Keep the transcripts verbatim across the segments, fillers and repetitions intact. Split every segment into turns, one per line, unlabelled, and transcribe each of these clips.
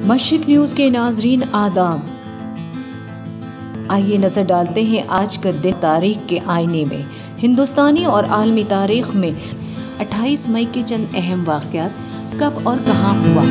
मशरिक news के नाजरीन आदाब। आइए नज़र डालते हैं आज का दिन तारीख के आईने में। हिंदुस्तानी और आलमी तारीख में अट्ठाईस मई के चंद अहम वाक़यात कब और कहाँ हुआ।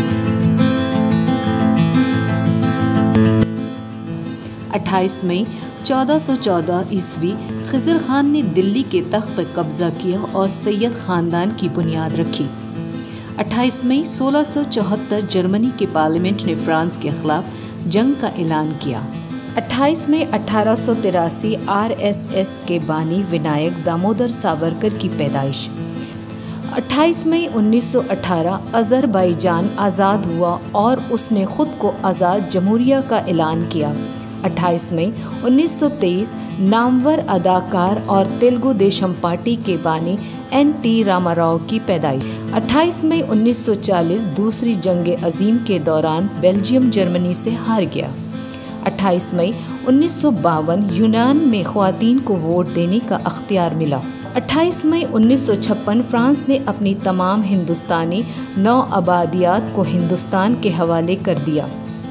अट्ठाईस मई चौदह सौ चौदह ईस्वी खिज़र खान ने दिल्ली के तख्त पर कब्ज़ा किया और सैयद ख़ानदान की बुनियाद रखी। अट्ठाईस मई सोलह सौ चौहत्तर जर्मनी के पार्लियामेंट ने फ्रांस के खिलाफ जंग का ऐलान किया। अट्ठाईस मई अठारह सौ तिरासी आरएसएस के बानी विनायक दामोदर सावरकर की पैदाइश। अट्ठाईस मई उन्नीस सौ अठारह अज़रबैजान आज़ाद हुआ और उसने खुद को आज़ाद जमहूरिया का ऐलान किया। अट्ठाईस मई उन्नीस सौ तेईस नामवर अदाकार और तेलुगु देशम पार्टी के बानी एन टी रामाराव की पैदाइश। अट्ठाईस मई उन्नीस सौ चालीस दूसरी जंग अजीम के दौरान बेल्जियम जर्मनी से हार गया। अट्ठाईस मई उन्नीस सौ बावन यूनान में ख़वातीन को वोट देने का अख्तियार मिला। अट्ठाईस मई उन्नीस सौ छप्पन फ्रांस ने अपनी तमाम हिंदुस्तानी नौ आबादियात को हिंदुस्तान के हवाले कर दिया।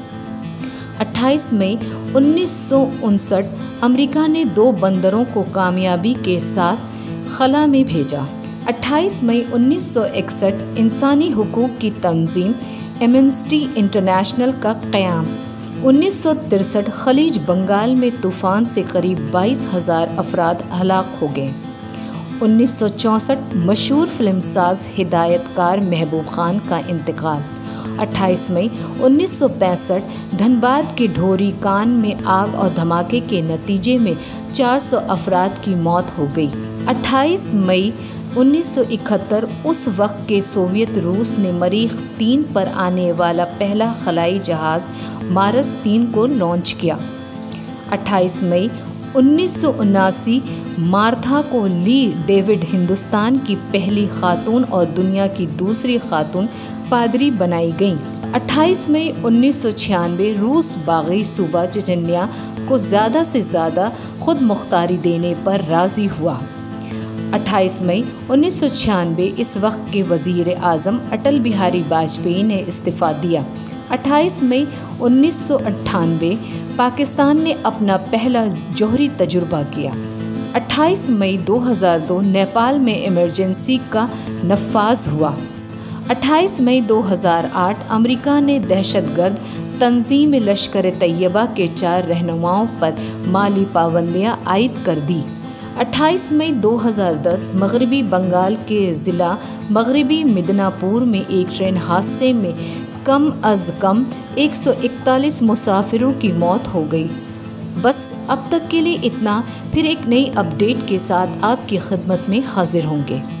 अट्ठाईस मई उन्नीस सौ उनसठ अमेरिका ने दो बंदरों को कामयाबी के साथ खला में भेजा। अट्ठाईस मई उन्नीस सौ इकसठ इंसानी हुकूक की तंजीम एमनेस्टी इंटरनेशनल का क़याम। उन्नीस सौ तिरसठ खलीज बंगाल में तूफ़ान से करीब बाईस हज़ार अफराद हलाक हो गए। उन्नीस सौ चौंसठ मशहूर फिल्मसाज हिदायतकार महबूब खान का इंतकाल। अट्ठाईस मई उन्नीस सौ पैंसठ धनबाद के ढोरी कान में आग और धमाके के नतीजे में चार सौ अफराद की मौत हो गई। अट्ठाईस मई उन्नीस सौ इकहत्तर उस वक्त के सोवियत रूस ने मरीख तीन पर आने वाला पहला खलाई जहाज़ मारस तीन को लॉन्च किया। अट्ठाईस मई उन्नीस सौ उनासी मार्था को ली डेविड हिंदुस्तान की पहली खातून और दुनिया की दूसरी खातून पादरी बनाई गईं। अट्ठाईस मई उन्नीस सौ छियानवे रूस बागी सूबा चेचन्या को ज़्यादा से ज़्यादा खुद मुख्तारी देने पर राज़ी हुआ। अट्ठाईस मई उन्नीस सौ छियानवे इस वक्त के वज़ीर आज़म अटल बिहारी वाजपेयी ने इस्तीफ़ा दिया। अट्ठाईस मई उन्नीस सौ अट्ठानवे पाकिस्तान ने अपना पहला जौहरी तजुर्बा किया। अट्ठाईस मई दो हज़ार दो नेपाल में इमरजेंसी का नफाज हुआ। अट्ठाईस मई दो हज़ार आठ अमेरिका ने दहशतगर्द तंजीम लश्कर तैयबा के चार रहनुमाओं पर माली पाबंदियां आयद कर दी। अट्ठाईस मई दो हज़ार दस मगरबी बंगाल के ज़िला मगरबी मिदनापुर में एक ट्रेन हादसे में कम अज़ कम एक सौ इकतालीस मुसाफिरों की मौत हो गई। बस अब तक के लिए इतना, फिर एक नई अपडेट के साथ आपकी खिदमत में हाजिर होंगे।